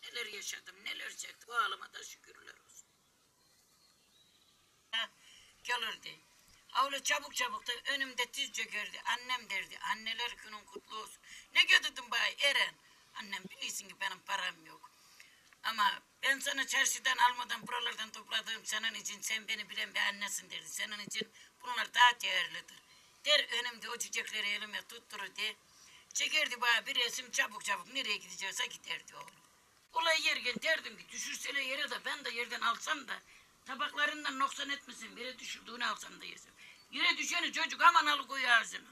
Neler yaşadım, neler çektim. Bu halıma da şükürler olsun. Gelirdi. Öyle çabuk çabuk da önümde tizce gördü. Annem derdi. Anneler günün kutlu olsun. Ne götürdün bay Eren? Annem biliyorsun ki benim param yok. Ama ben sana çarşıdan almadan buralardan topladığım senin için sen beni bilen bir annesin derdi. Senin için bunlar daha değerlidir. Der önümde o çiçekleri elime tutturur de. Çekerdi bana bir resim çabuk çabuk nereye gidecekse giderdi oğlum. Olay yerken derdim ki düşürseler yere de ben de yerden alsam da tabaklarından noksan etmesin. Yere düşürdüğünü alsam da yesem. Yere düşeni çocuk aman alıkoy ağzına.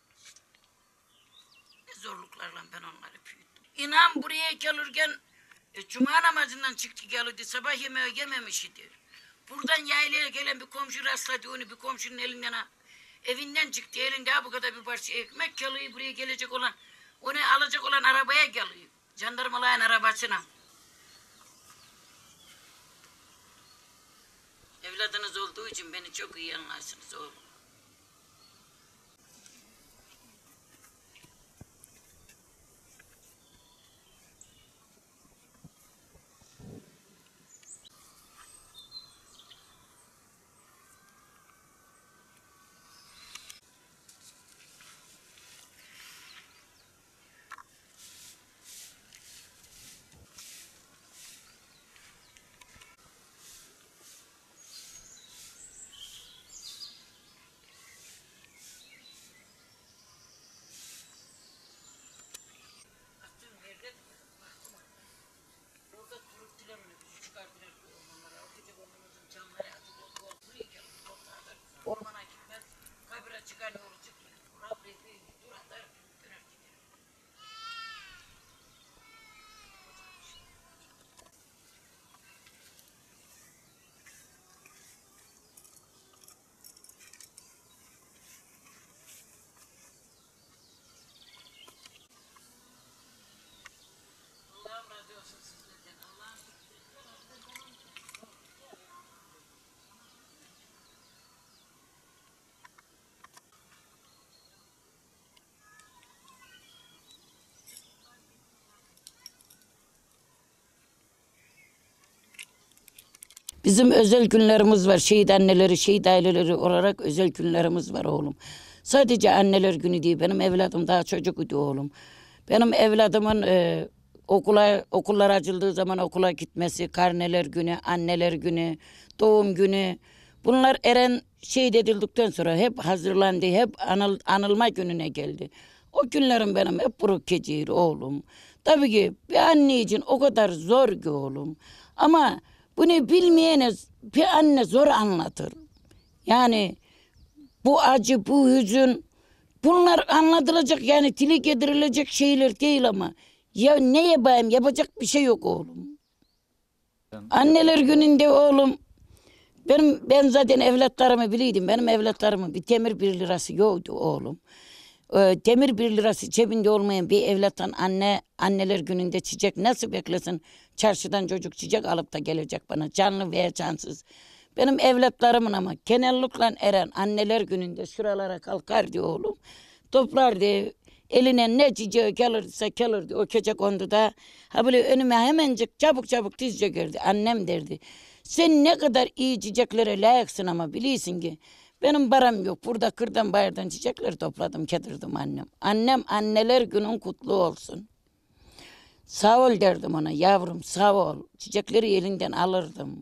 Ne zorluklarla ben onları büyüttüm. İnan buraya gelirken cuma namazından çıktı geldi. Sabah yemeği yememiş idi. Buradan yaylaya gelen bir komşu rastladı onu bir komşunun elinden evinden çıktı. Elinde bu kadar bir parça ekmek geliyor buraya gelecek olan onu alacak olan arabaya geliyor. Jandarmaların arabasına. Evladınız olduğu için beni çok iyi anlarsınız oğlum. Ormana gitmez, kabire çıkan yolu çıkmıyor. Rabbi dur atar, döner gider. Allah'ım razı olsun sizlerden. Allah'ım bizim özel günlerimiz var. Şehit anneleri, şehit aileleri olarak özel günlerimiz var oğlum. Sadece anneler günü değil. Benim evladım daha çocuk idi oğlum. Benim evladımın okullar açıldığı zaman okula gitmesi, karneler günü, anneler günü, doğum günü. Bunlar Eren şehit edildikten sonra hep hazırlandı, hep anılma gününe geldi. O günlerim benim hep buruk geçiyor oğlum. Tabii ki bir anne için o kadar zor ki oğlum. Ama bunu bilmeyene bir anne zor anlatır. Yani bu acı, bu hüzün bunlar anlatılacak yani dile getirilecek şeyler değil ama ya ne yapayım yapacak bir şey yok oğlum. Anneler gününde oğlum ben zaten evlatlarımı biliydim. Benim evlatlarımın bir temir 1 lirası yoktu oğlum. Demir 1 lirası cebinde olmayan bir evlattan anneler gününde çiçek nasıl beklesin? Çarşıdan çocuk çiçek alıp da gelecek bana canlı veya cansız. Benim evlatlarımın ama genellikle Eren anneler gününde şuralara kalkardı oğlum. Toplardı eline ne çiçeği gelirdi o gece kondu da ha böyle önüme hemencik çabuk çabuk dizce girdi. Annem derdi sen ne kadar iyi çiçeklere layıksın ama biliyorsun ki benim param yok. Burada kırdan bayırdan çiçekler topladım, getirdim annem. Annem anneler günün kutlu olsun. Sağ ol derdim ona yavrum sağ ol. Çiçekleri elinden alırdım.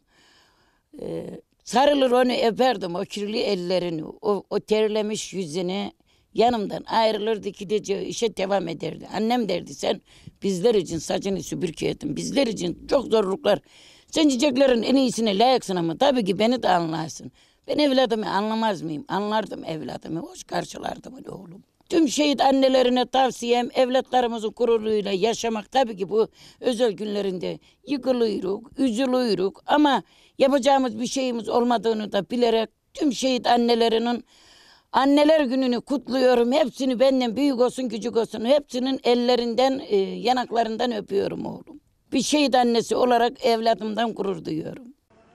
Sarılır onu öperdim o kirli ellerini, o terlemiş yüzünü. Yanımdan ayrılırdı gideceği işe devam ederdi. Annem derdi sen bizler için saçını süpürge ettin. Bizler için çok zorluklar. Sen çiçeklerin en iyisine layıksın ama tabii ki beni de anlarsın. Ben evladımı anlamaz mıyım? Anlardım evladımı. Hoş karşılardım onu oğlum. Tüm şehit annelerine tavsiyem evlatlarımızın gururuyla yaşamak. Tabii ki bu özel günlerinde yıkılıyoruz, üzülüyoruz ama yapacağımız bir şeyimiz olmadığını da bilerek tüm şehit annelerinin anneler gününü kutluyorum. Hepsini benden büyük olsun küçük olsun hepsinin ellerinden yanaklarından öpüyorum oğlum. Bir şehit annesi olarak evladımdan gurur duyuyorum.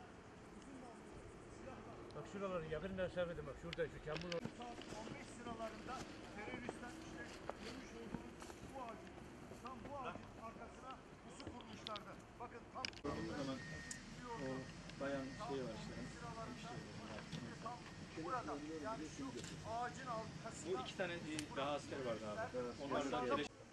Bak şuraları yakından sevmedim bak şurada şu kambur. Saat 15 sıralarında teröristler işte görmüş olduğunuz bu ağacın tam bu ağacın arkasına pusu kurmuşlardı. burada. Yani şu ağacın arkasında. Bu iki tane daha asker vardı abi. Onlar da